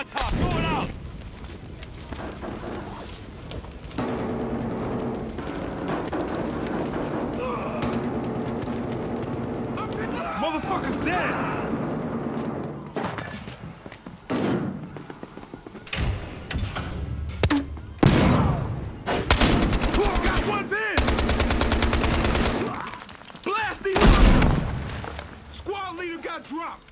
Molotov going out! Motherfucker's dead! Got one man! Blast him! Squad leader got dropped!